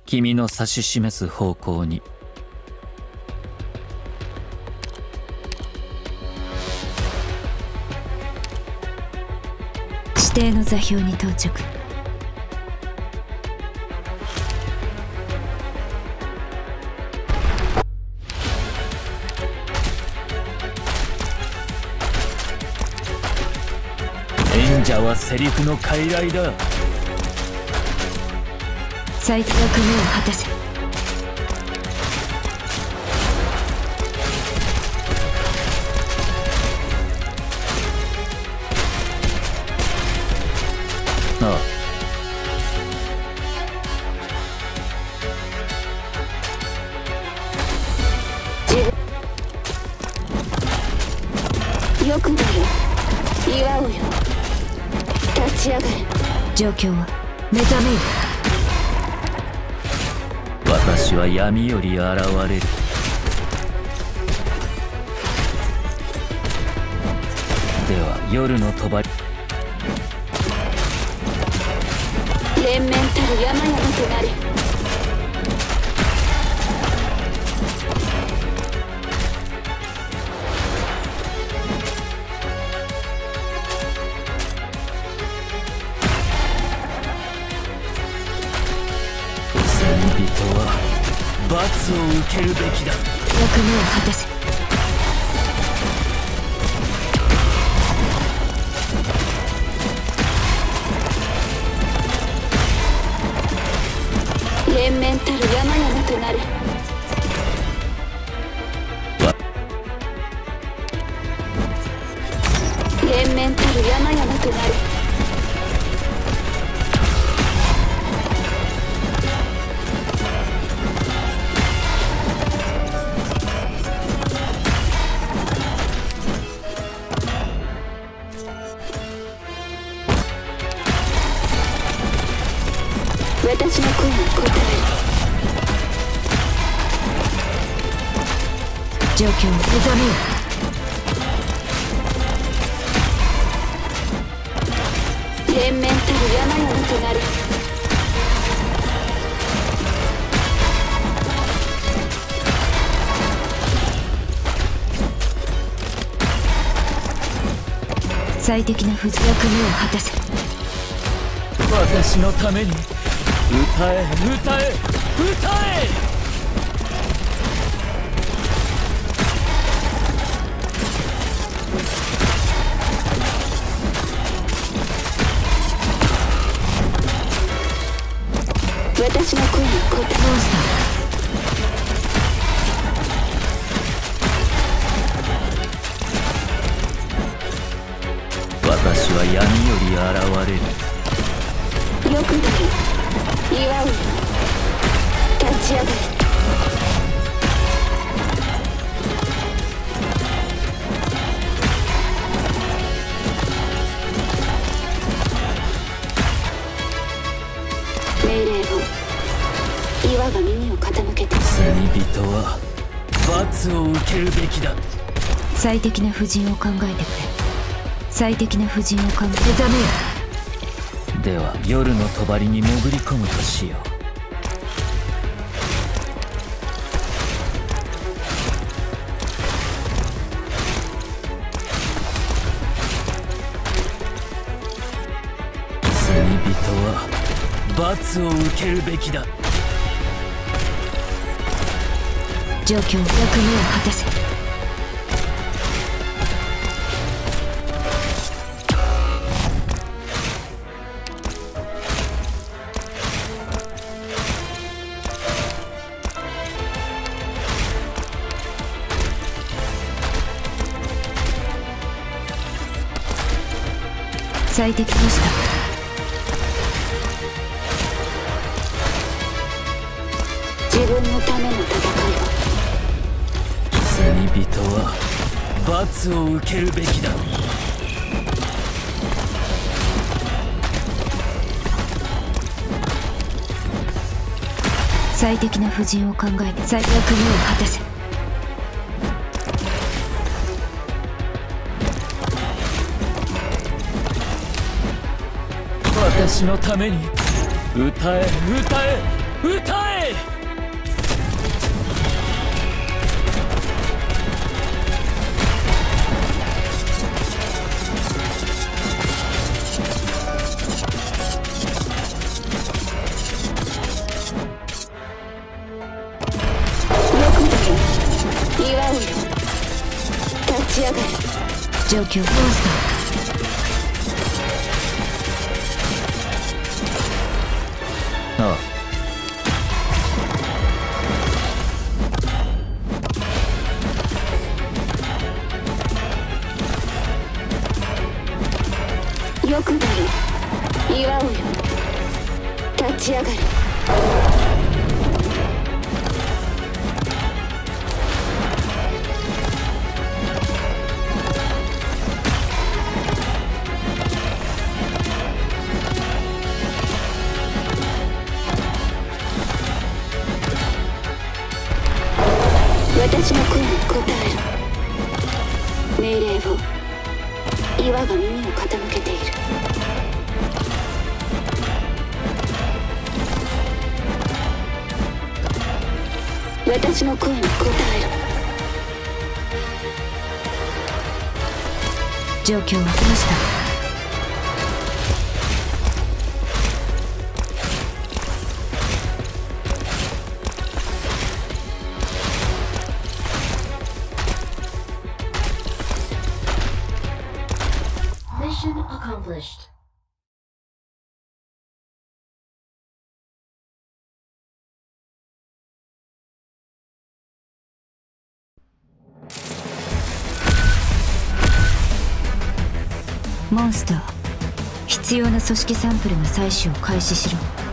君の指し示す方向に。 指定の座標に到着。 演者はセリフの傀儡だ。 最悪の夢を果たせ。 ああ。 よくだよ、祝おうよ。立ち上がれ。 状況は目覚めよ。 私は闇より現れる。では夜の帳。 連綿たる山々となれ。 罪人は罰を受けるべきだ。 役目を果たせ。 連綿たる山々となれ。連綿たる山々となれ。私の声に応える。 状況を目覚めよ。 連綿たる山々となる。 最適な不時役目を果たせ。 私のために歌え歌え歌え。 私の声に応える。 モンスター。 私は闇より現れる。 よくだよ、祝うよ。立ち上がれ。命令を。岩が耳を傾けて。 罪人は罰を受けるべきだ。 最適な布陣を考えてくれ。最適な布陣を目覚めよ。 では夜の帳に潜り込むとしよう。罪人は罰を受けるべきだ。 状況、役目を果たせ。最適でした。 自分のための戦いを。 罪人は罰を受けるべきだ。 最適な布陣を考えて最悪目を果たせ。 私のために歌え歌え歌え。 祝うよ。立ち上がれ。 状況モンスああ、 よくなる。祝うよ。立ち上がれ。私の声に応える。命令を岩が耳を傾けている。私の声に応える。 状況はどうした？ Mission accomplished. モンスター、必要な組織サンプルの採取を開始しろ。